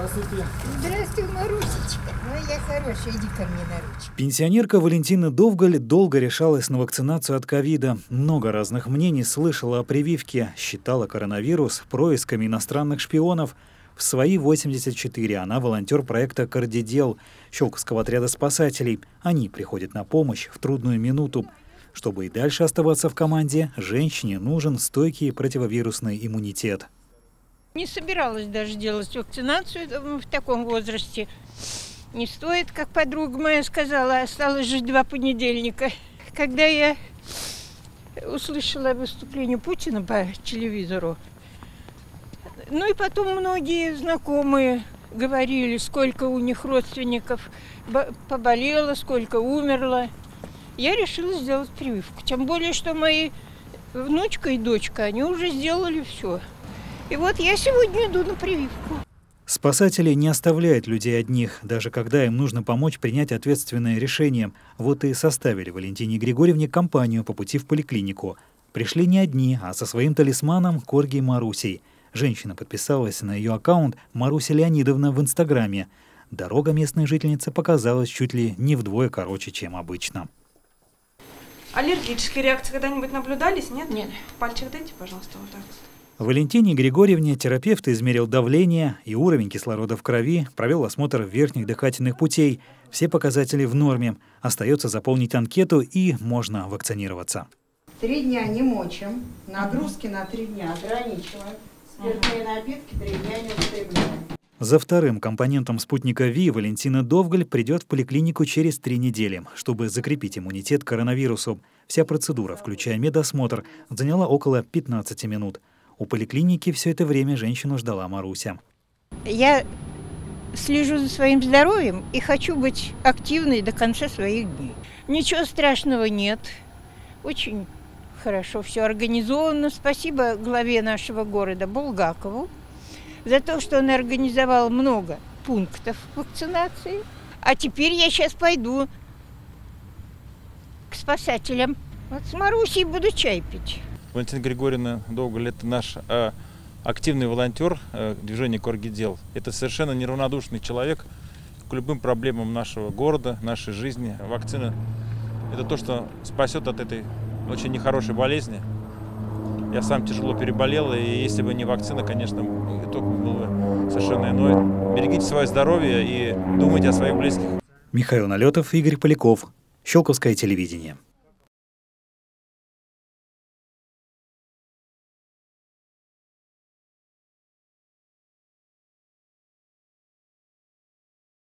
Здравствуйте. Здравствуй, Марусечка. Ну, я хорошая, иди ко мне на ручку. Пенсионерка Валентина Довгаль долго решалась на вакцинацию от ковида. Много разных мнений слышала о прививке, считала коронавирус происками иностранных шпионов. В свои 84 она волонтер проекта «Кардидел» Щелковского отряда спасателей. Они приходят на помощь в трудную минуту. Чтобы и дальше оставаться в команде, женщине нужен стойкий противовирусный иммунитет. Не собиралась даже делать вакцинацию в таком возрасте. Не стоит, как подруга моя сказала, осталось жить 2 понедельника. Когда я услышала выступление Путина по телевизору, ну и потом многие знакомые говорили, сколько у них родственников поболело, сколько умерло, я решила сделать прививку. Тем более, что мои внучка и дочка, они уже сделали все. И вот я сегодня иду на прививку. Спасатели не оставляют людей одних, даже когда им нужно помочь принять ответственное решение. Вот и составили Валентине Григорьевне компанию по пути в поликлинику. Пришли не одни, а со своим талисманом Корги Марусей. Женщина подписалась на ее аккаунт Маруся Леонидовна в Инстаграме. Дорога местной жительницы показалась чуть ли не вдвое короче, чем обычно. Аллергические реакции когда-нибудь наблюдались, нет? Нет. Пальчик дайте, пожалуйста, вот так вот. Валентине Григорьевне терапевт измерил давление и уровень кислорода в крови, провел осмотр верхних дыхательных путей. Все показатели в норме. Остается заполнить анкету и можно вакцинироваться. 3 дня не мочим, нагрузки на 3 дня ограничиваем, спиртные напитки 3 дня не употребляем. За вторым компонентом спутника ВИ Валентина Довгаль придет в поликлинику через 3 недели, чтобы закрепить иммунитет к коронавирусу. Вся процедура, включая медосмотр, заняла около 15 минут. У поликлиники все это время женщину ждала Маруся. Я слежу за своим здоровьем и хочу быть активной до конца своих дней. Ничего страшного нет. Очень хорошо все организовано. Спасибо главе нашего города Булгакову за то, что он организовал много пунктов вакцинации. А теперь я сейчас пойду к спасателям. Вот с Марусей буду чай пить. Валентина Григорьевна Довгаль – это наш активный волонтер движения «Кардидел». Это совершенно неравнодушный человек к любым проблемам нашего города, нашей жизни. Вакцина – это то, что спасет от этой очень нехорошей болезни. Я сам тяжело переболел, и если бы не вакцина, конечно, итог был бы совершенно иной. Берегите свое здоровье и думайте о своих близких. Михаил Налетов, Игорь Поляков. Щелковское телевидение.